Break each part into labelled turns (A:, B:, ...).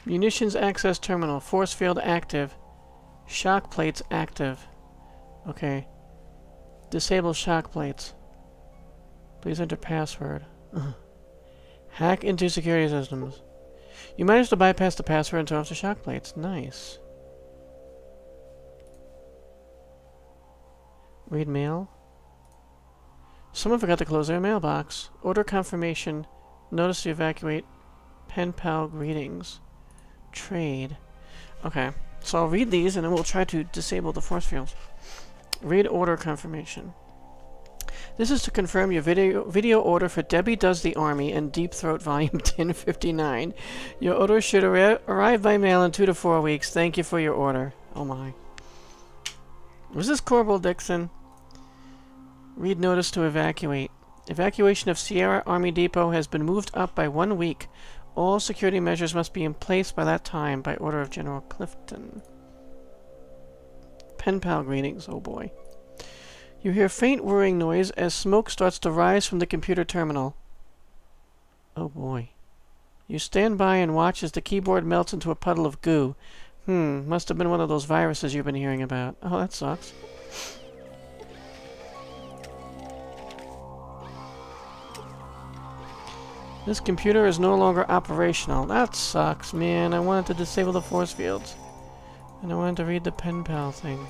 A: Munitions access terminal. Force field active. Shock plates active. Okay. Disable shock plates. Please enter password. Hack into security systems. You managed to bypass the password and turn off the shock plates. Nice. Read mail. Someone forgot to close their mailbox. Order confirmation. Notice to evacuate. Pen pal greetings. Trade. Okay. So I'll read these and then we'll try to disable the force fields. Read order confirmation. This is to confirm your video order for Debbie Does the Army and Deep Throat Volume 1059. Your order should arrive by mail in 2 to 4 weeks. Thank you for your order. Oh my. Was this Corporal Dixon? Read notice to evacuate. Evacuation of Sierra Army Depot has been moved up by 1 week. All security measures must be in place by that time by order of General Clifton. Pen pal greetings. Oh boy. You hear faint whirring noise as smoke starts to rise from the computer terminal. Oh boy. You stand by and watch as the keyboard melts into a puddle of goo. Must have been one of those viruses you've been hearing about. Oh, that sucks. This computer is no longer operational. That sucks, man. I wanted to disable the force fields. And I wanted to read the pen pal thing.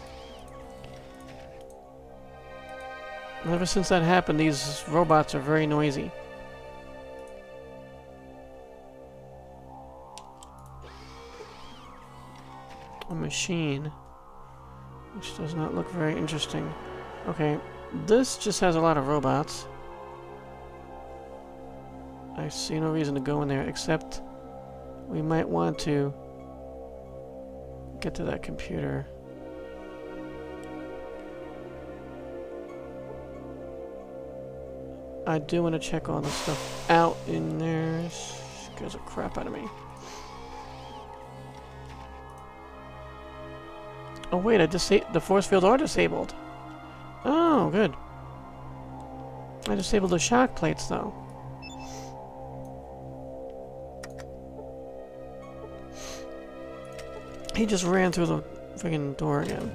A: Ever since that happened, these robots are very noisy. A machine. Which does not look very interesting. Okay, this just has a lot of robots. I see no reason to go in there, except we might want to get to that computer. I do want to check all the stuff out in there. Scares the crap out of me. Oh wait, the force fields are disabled. Oh, good. I disabled the shock plates though. He just ran through the friggin' door again.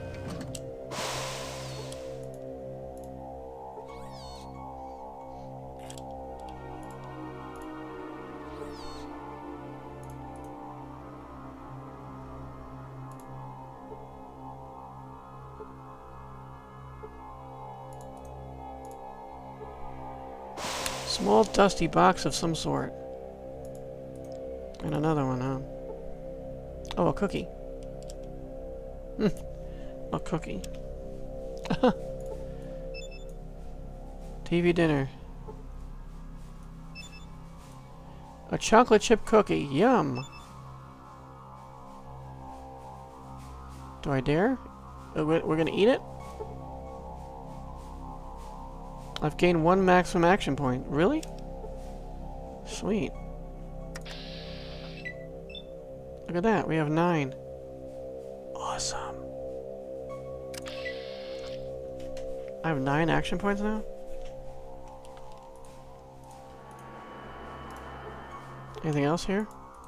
A: Small dusty box of some sort. And another one, huh? Oh, a cookie. A cookie. TV dinner. A chocolate chip cookie. Yum. Do I dare? We're gonna eat it? I've gained 1 maximum action point. Really? Sweet. Look at that. We have 9. Awesome. I have 9 action points now? Anything else here?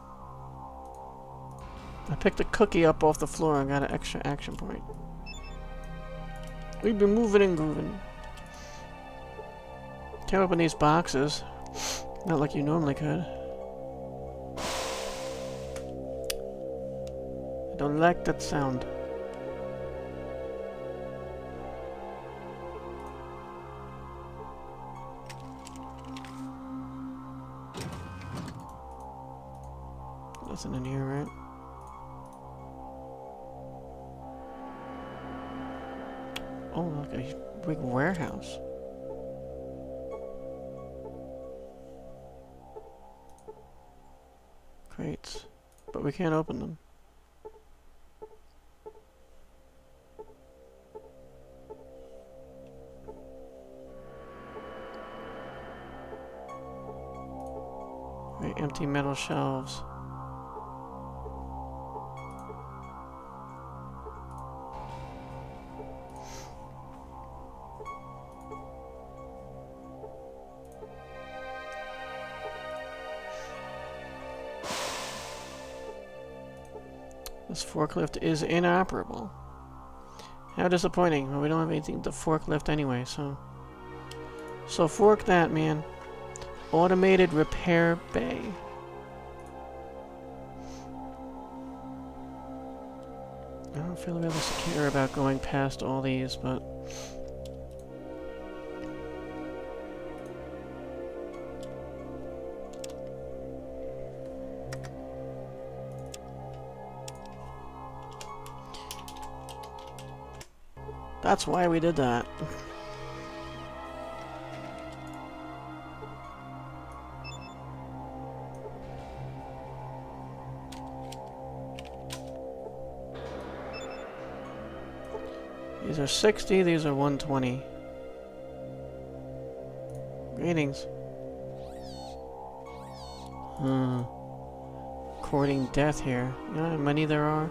A: I picked a cookie up off the floor and got an extra action point. We've been moving and grooving. Can't open these boxes. Not like you normally could. I don't like that sound. Nothing in here, right? Oh, look, a big warehouse. Crates. But we can't open them. Wait, empty metal shelves. This forklift is inoperable. How disappointing. Well, we don't have anything to forklift anyway, so... So fork that, man. Automated repair bay. I don't feel really secure about going past all these, but... That's why we did that. These are 60, these are 120. Greetings. Courting death here. You know how many there are?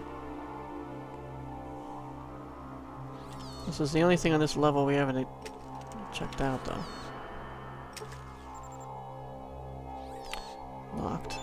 A: This is the only thing on this level we haven't checked out, though. Locked.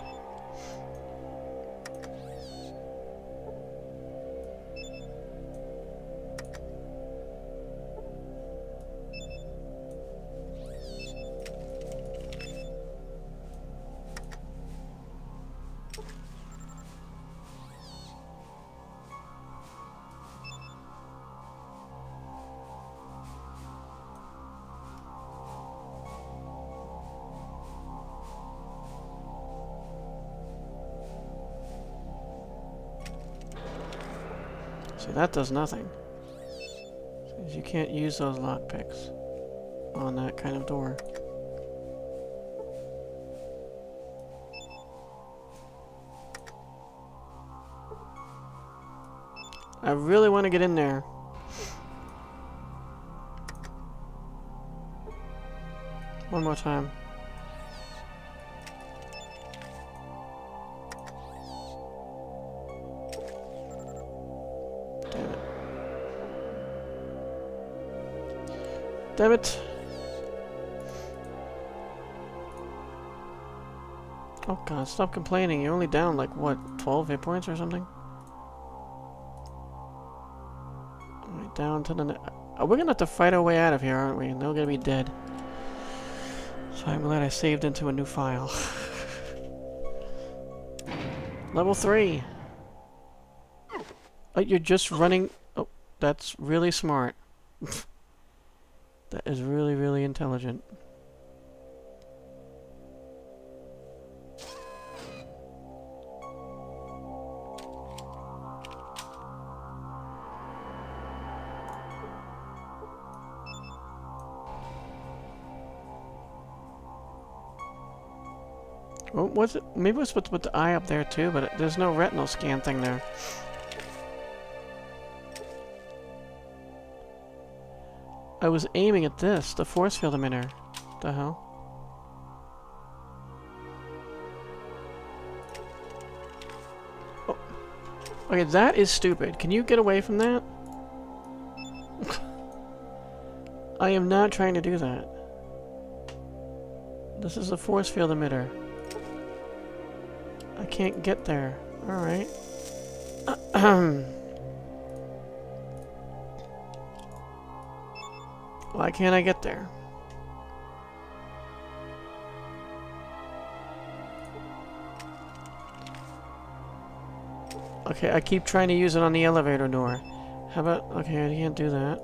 A: See, that does nothing. Says you can't use those lockpicks on that kind of door. I really want to get in there. One more time. Damn it. Oh god, stop complaining. You're only down like, what, 12 hit points or something? Alright, down to the... Oh, we're gonna have to fight our way out of here, aren't we? And they're gonna be dead. So I'm glad I saved into a new file. Level 3! Oh, you're just running... Oh, that's really smart. That is really, really intelligent. Oh, was it? Maybe we're supposed to put the eye up there too, but there's no retinal scan thing there. I was aiming at this, the force field emitter. What the hell? Oh. Okay, that is stupid. Can you get away from that? I am not trying to do that. This is a force field emitter. I can't get there. Alright. Why can't I get there? Okay, I keep trying to use it on the elevator door. How about... Okay, I can't do that.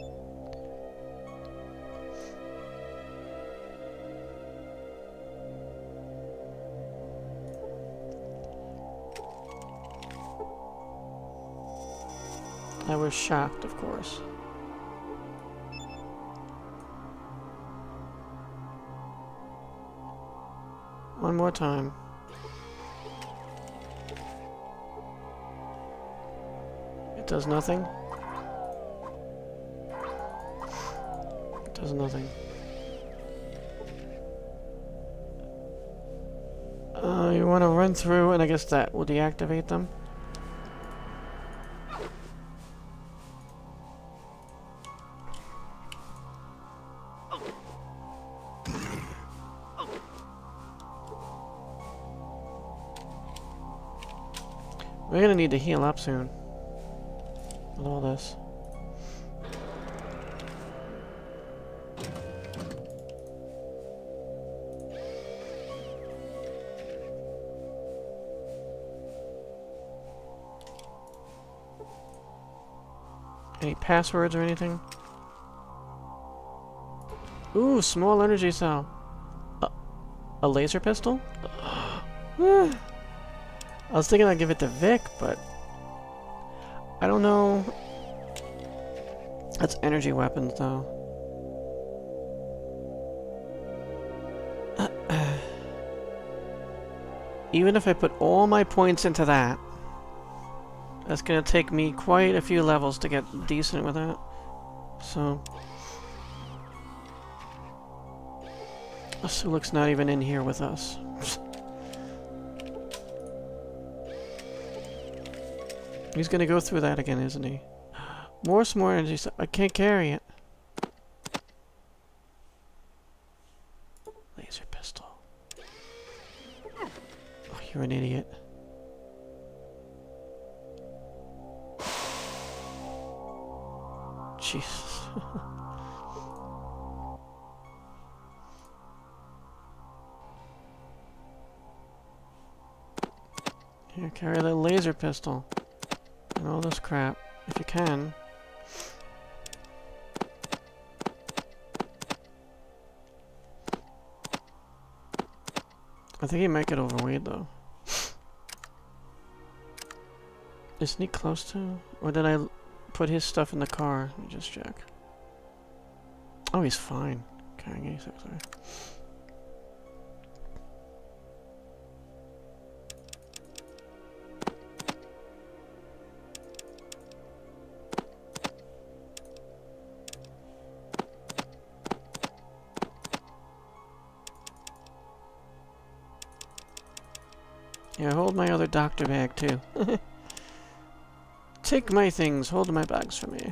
A: I was shocked, of course. One more time. It does nothing. It does nothing. You want to run through, and I guess that will deactivate them. We're gonna need to heal up soon. With all this. Any passwords or anything? Ooh, small energy cell. A laser pistol? I was thinking I'd give it to Vic, but I don't know. That's energy weapons, though. Even if I put all my points into that, that's gonna take me quite a few levels to get decent with that. So Suluk's not even in here with us. He's gonna go through that again, isn't he? More energy. I can't carry it. Laser pistol. Oh, you're an idiot. Jesus. Here, carry the laser pistol. And all this crap, if you can. I think he might get overweight, though. Isn't he close to? Or did I put his stuff in the car? Let me just check. Oh, he's fine. Carrying A6, sorry. Yeah, hold my other doctor bag, too. Take my things, hold my bags for me.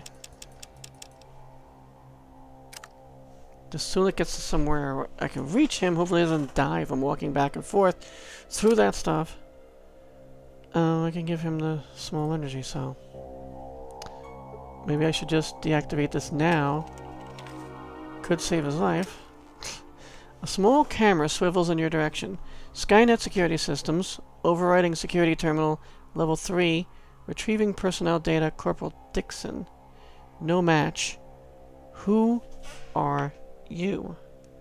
A: Just Suluk gets to somewhere where I can reach him, hopefully he doesn't die if I'm walking back and forth through that stuff. I can give him the small energy cell. Maybe I should just deactivate this now. Could save his life. A small camera swivels in your direction. Skynet security systems. Overriding security terminal. Level 3. Retrieving personnel data. Corporal Dixon. No match. Who are you?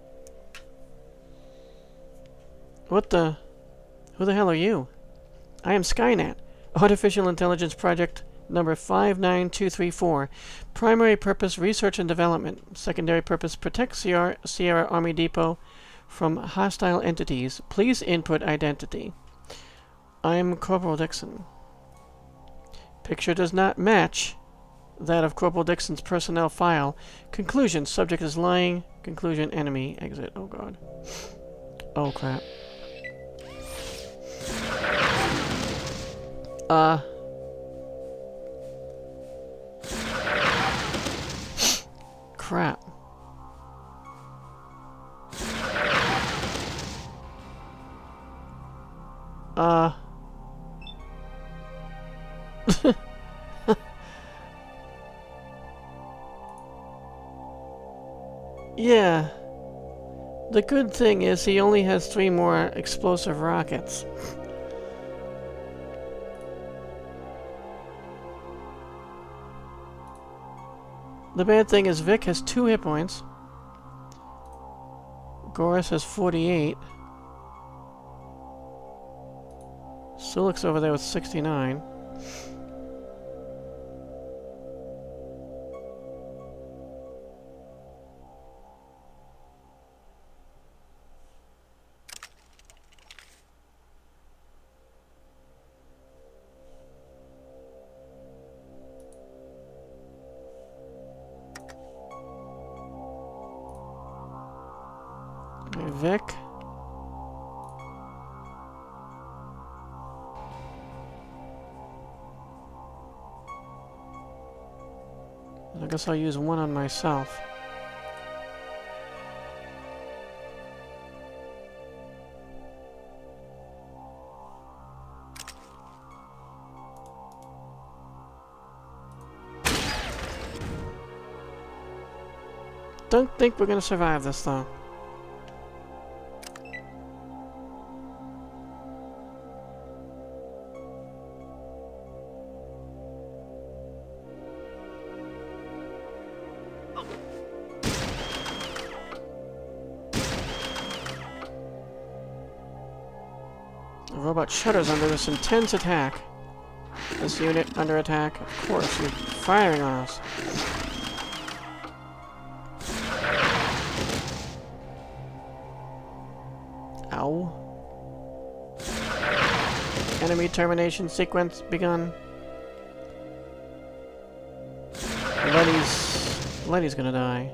A: What the? Who the hell are you? I am Skynet. Artificial Intelligence Project number 59234. Primary purpose, research and development. Secondary purpose, protect Sierra Army Depot from hostile entities. Please input identity. I'm Corporal Dixon. Picture does not match that of Corporal Dixon's personnel file. Conclusion, subject is lying. Conclusion, enemy, exit. Oh god. Oh crap. Crap. Yeah. The good thing is he only has 3 more explosive rockets. The bad thing is Vic has 2 hit points. Goris has 48. Suluk's over there with 69. Vic. I guess I'll use 1 on myself. don't think we're gonna survive this, though. The robot shudders under this intense attack. This unit under attack. Of course, you're firing on us. Ow. Enemy termination sequence begun. Letty's gonna die.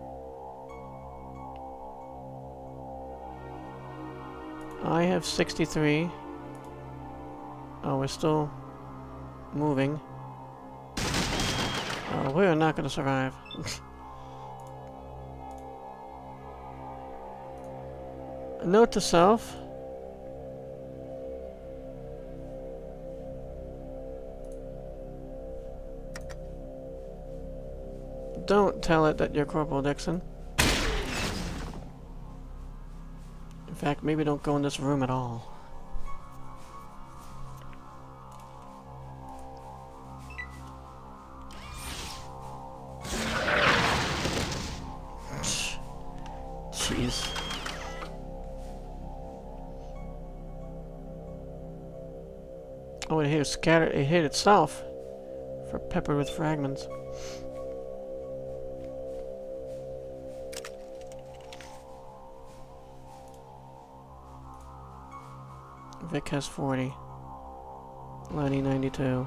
A: I have 63. Oh, we're still moving. Oh, we're not gonna survive. A note to self. Don't tell it that you're Corporal Dixon. In fact, maybe don't go in this room at all. Jeez. Oh, it hit itself for peppered with fragments. Vic has 40. Lenny 92.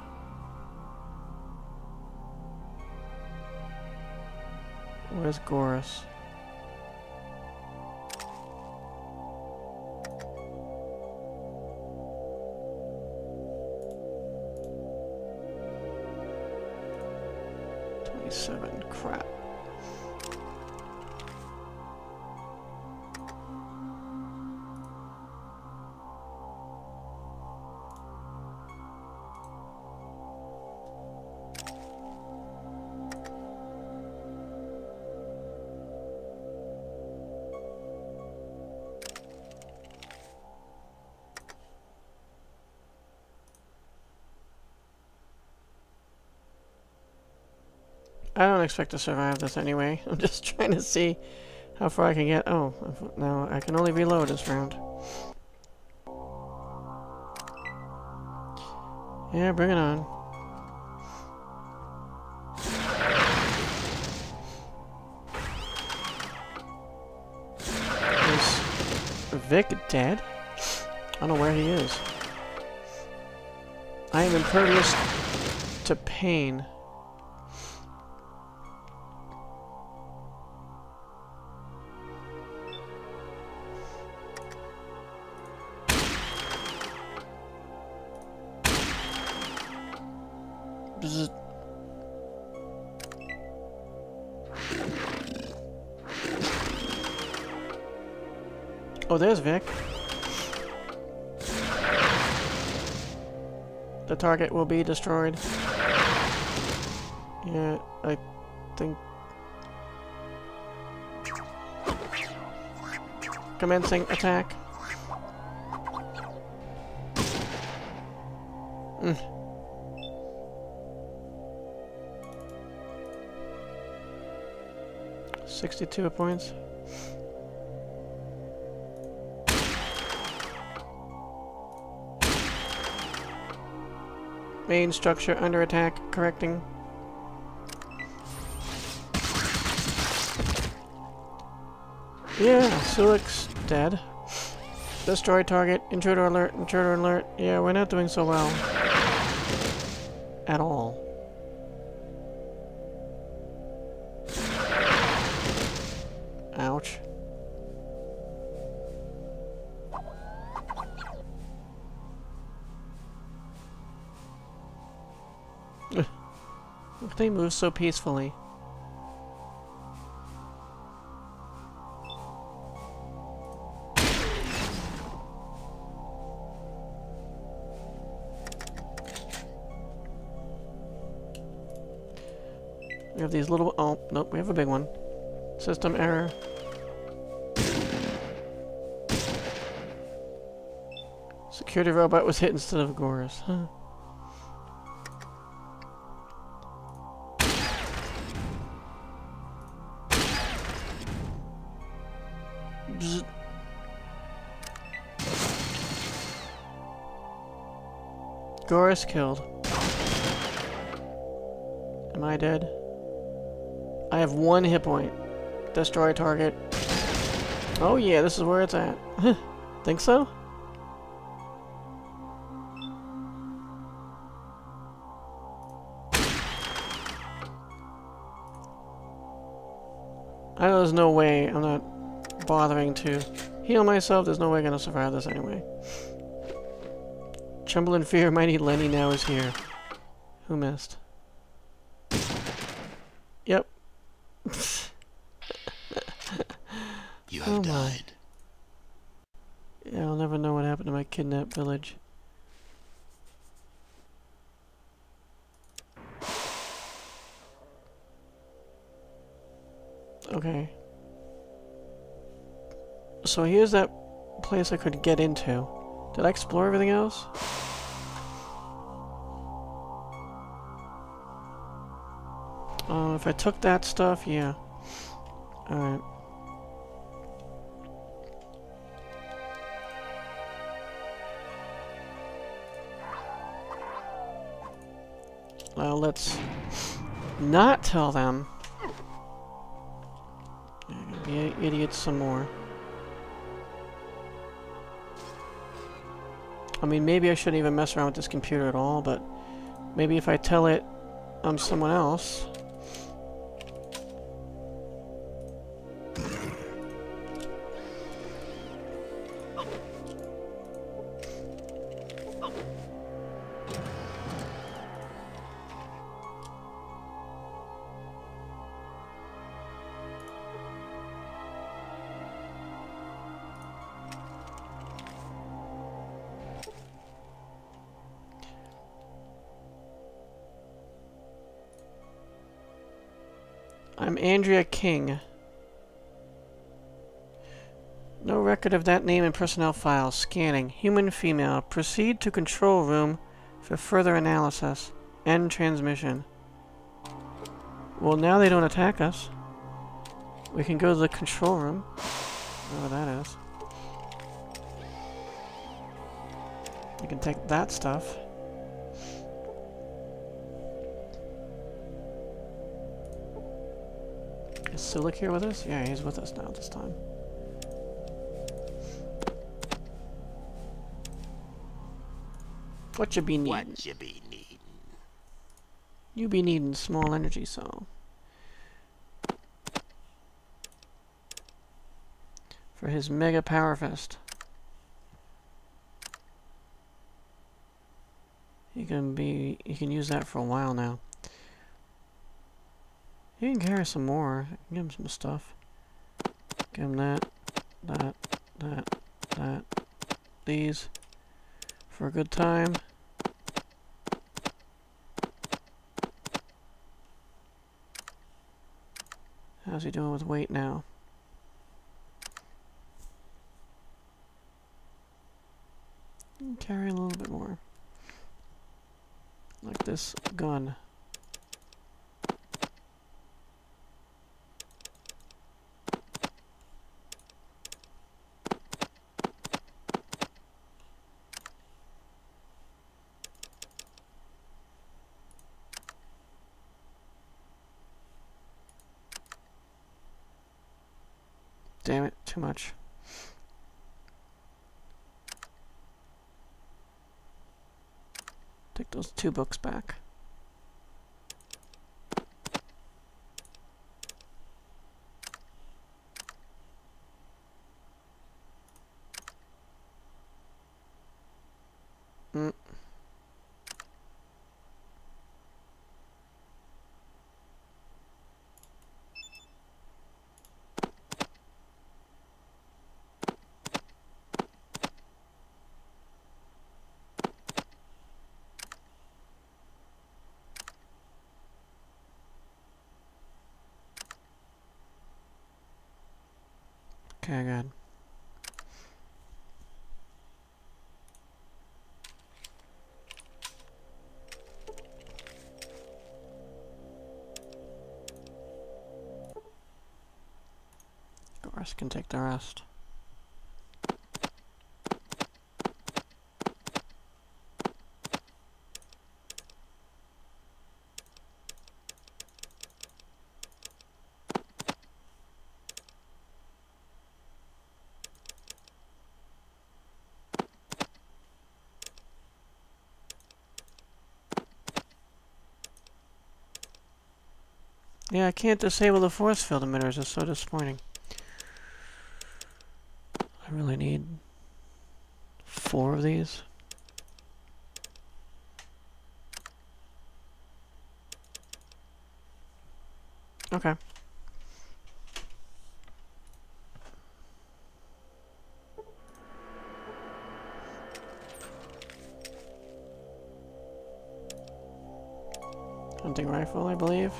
A: Where's Goris? Crap. I don't expect to survive this anyway. I'm just trying to see how far I can get. Oh, now I can only reload this round. Yeah, bring it on. Is Vic dead? I don't know where he is. I am impervious to pain. Oh, there's Vic. The target will be destroyed. Yeah, I think... Commencing attack. Mm. $62 points. Main structure under attack, correcting. Yeah, Sulik's dead. Destroy target, intruder alert, intruder alert. Yeah, we're not doing so well. At all. Ouch. They move so peacefully. We have these little... Oh, nope, we have a big one. System error. Security robot was hit instead of Gorus. Huh. Bzz. Gorus killed. Am I dead? I have 1 hit point. Destroy target. Oh yeah, this is where it's at. Think so? I know there's no way I'm not bothering to heal myself. There's no way I'm gonna survive this anyway. Tremble in fear, mighty Lenny now is here. Who missed? Yep.
B: You have died.
A: Yeah, I'll never know what happened to my kidnapped village. Okay. So here's that place I could get into. Did I explore everything else? If I took that stuff, yeah. Alright. Well, let's not tell them. They're gonna be idiots some more. I mean, maybe I shouldn't even mess around with this computer at all, but maybe if I tell it I'm someone else. I'm Andrea King. No record of that name in personnel files. Scanning. Human female. Proceed to control room for further analysis. End transmission. Well, now they don't attack us. We can go to the control room. Whatever that is. You can take that stuff. Is Sulik here with us? Yeah, he's with us now this time. What you be needing?
B: What you be needing?
A: You be needing small energy cell. For his mega power fist. He can use that for a while now. He can carry some more. Give him some stuff. Give him that. These. For a good time. How's he doing with weight now? Carry a little bit more. Like this gun. Damn it, too much. Take those 2 books back. Okay, good. Gorse can take the rest. Yeah, I can't disable the force field emitters. It's so disappointing. I really need 4 of these. Okay. Hunting rifle, I believe.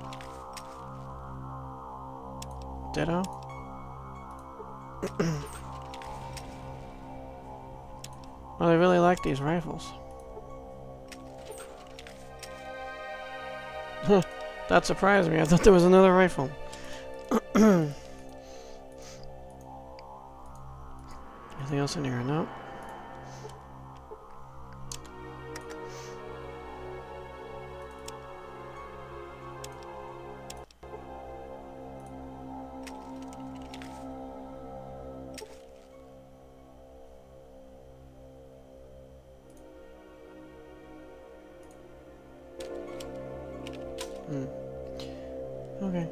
A: Ditto. Well, I really like these rifles. That surprised me. I thought there was another rifle. Anything else in here? Nope. Okay.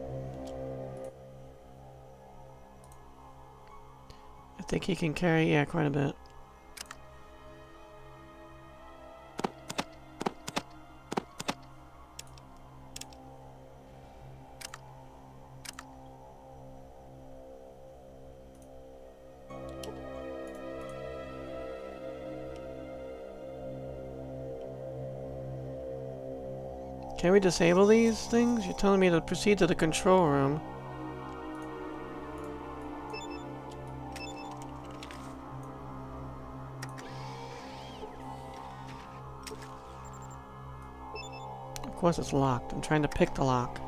A: I think he can carry, yeah, quite a bit. Can we disable these things? You're telling me to proceed to the control room. Of course it's locked. I'm trying to pick the lock.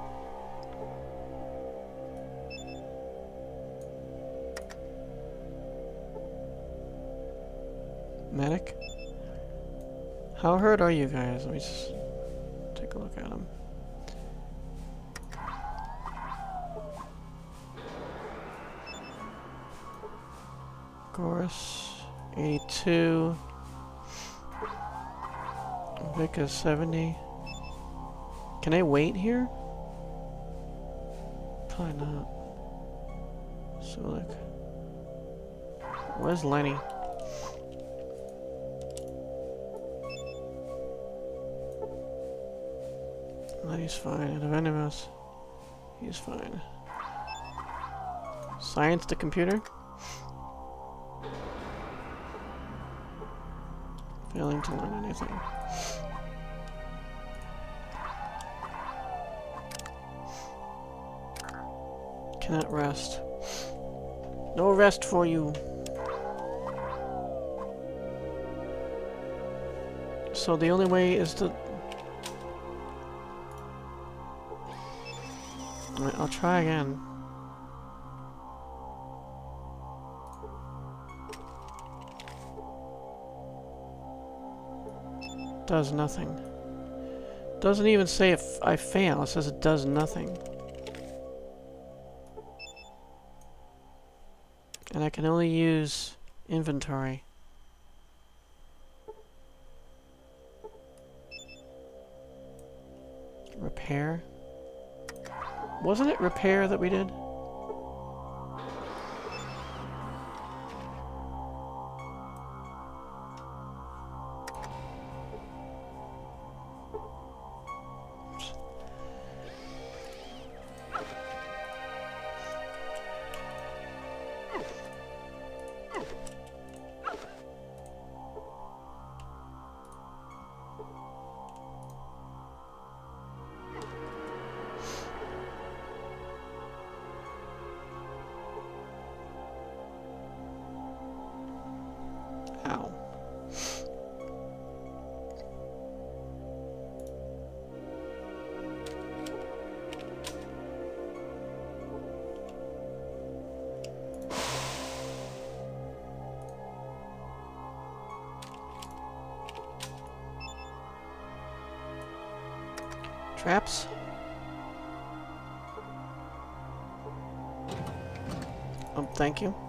A: Medic? How hurt are you guys? Let me just take a look at them. Gorse, 82. Vic is 70. Can I wait here? Probably not. So like, where's Lenny? Lenny's fine. Out of any of us, he's fine. Science the computer. Failing to learn anything. Cannot rest. No rest for you. So the only way is to... I'll try again. Does nothing. Doesn't even say if I fail. It says it does nothing. And I can only use inventory. Repair? Wasn't it repair that we did? Ow. Traps? Thank you.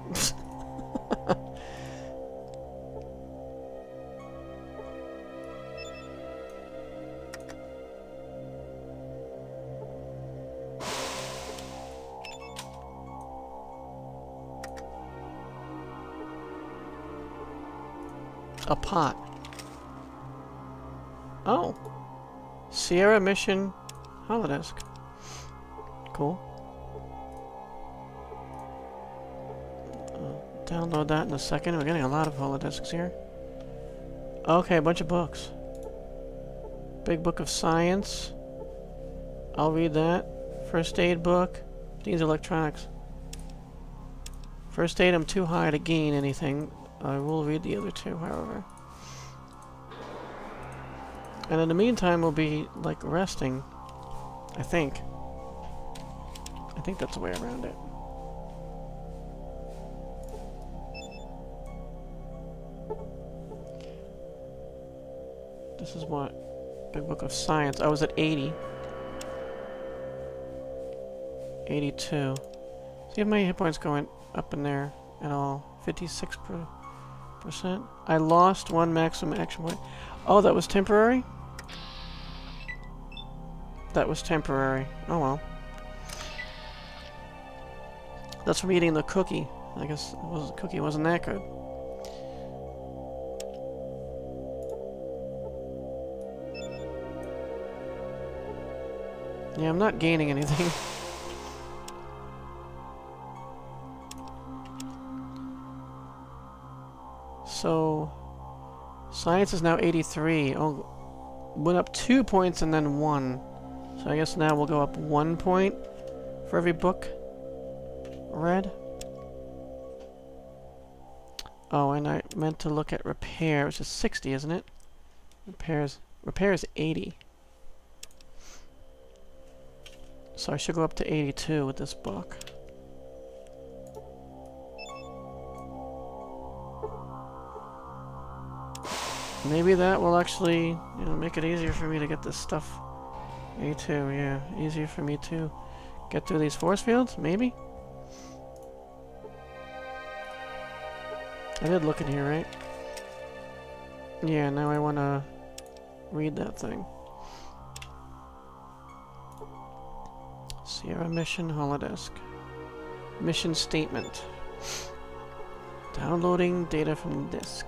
A: A pot. Oh. Sierra Mission Holodisk. Cool. Download that in a second. We're getting a lot of holodisks here. Okay, a bunch of books. Big Book of Science. I'll read that. First aid book. Dean's Electronics. First aid, I'm too high to gain anything. I will read the other two, however. And in the meantime, we'll be, like, resting. I think. I think that's the way around it. This is what? Big Book of Science. I was at 80. 82. See if my hit points going up in there at all. 56%. I lost one maximum action point. Oh, that was temporary? That was temporary. Oh well. That's from eating the cookie. I guess the cookie wasn't that good. Yeah, I'm not gaining anything. So, science is now 83. Oh, went up 2 points and then 1. So I guess now we'll go up 1 point for every book read. Oh, and I meant to look at repair, which is 60, isn't it? Repair is 80. So I should go up to 82 with this book. Maybe that will actually, you know, make it easier for me to get this stuff. 82, yeah. Easier for me to get through these force fields, maybe? I did look in here, right? Yeah, now I want to read that thing. Sierra Mission Holodisk. Mission statement. Downloading data from disk.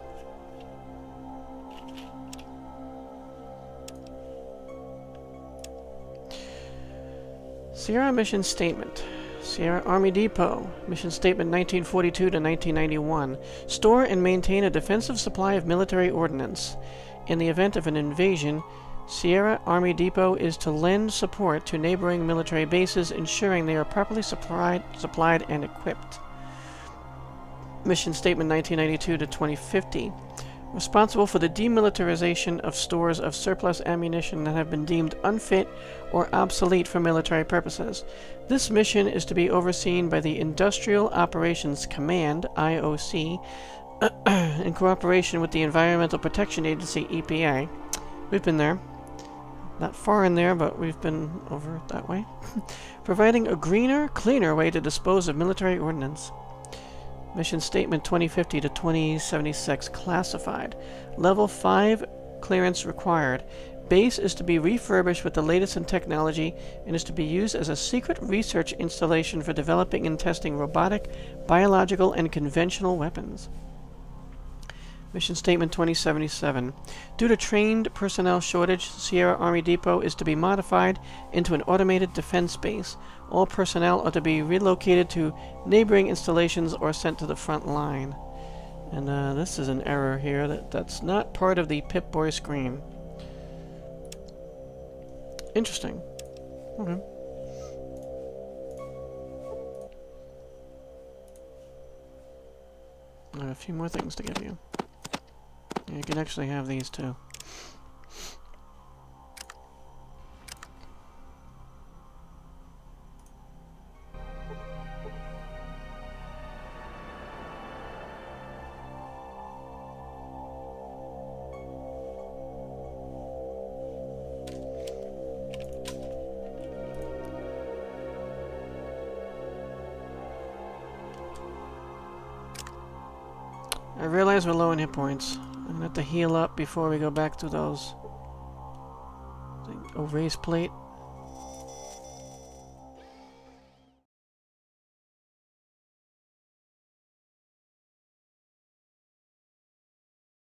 A: Sierra Mission Statement. Sierra Army Depot. Mission Statement 1942 to 1991. Store and maintain a defensive supply of military ordnance. In the event of an invasion, Sierra Army Depot is to lend support to neighboring military bases, ensuring they are properly supplied and equipped. Mission Statement 1992 to 2050. Responsible for the demilitarization of stores of surplus ammunition that have been deemed unfit or obsolete for military purposes. This mission is to be overseen by the Industrial Operations Command, IOC, in cooperation with the Environmental Protection Agency, EPA. We've been there. Not far in there, but we've been over that way. Providing a greener, cleaner way to dispose of military ordnance. Mission Statement 2050 to 2076, classified. Level 5 clearance required. Base is to be refurbished with the latest in technology and is to be used as a secret research installation for developing and testing robotic, biological, and conventional weapons. Mission Statement 2077. Due to trained personnel shortage, Sierra Army Depot is to be modified into an automated defense base. All personnel are to be relocated to neighboring installations or sent to the front line. And this is an error here. That's not part of the Pip-Boy screen. Interesting. Okay. I have a few more things to give you. Yeah, you can actually have these too. I realize we're low on hit points. I'm gonna have to heal up before we go back to those. Oh, raise plate.